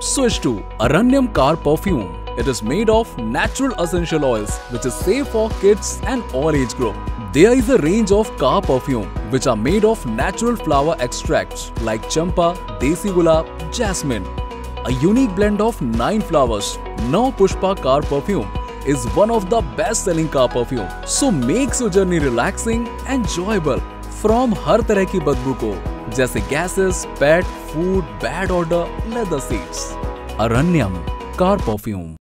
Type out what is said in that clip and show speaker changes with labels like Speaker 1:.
Speaker 1: Switch to Aranyam Car Perfume. It is made of natural essential oils which is safe for kids and all age group. There is a range of car perfume which are made of natural flower extracts like champa, desi gulab, jasmine. A unique blend of 9 flowers. Now Pushpa Car Perfume is one of the best selling car perfume. So makes your journey relaxing and enjoyable from हर तरह की बदबू को, जैसे gases, pet, food, bad odor, leather seats. Aranyam Car Perfume.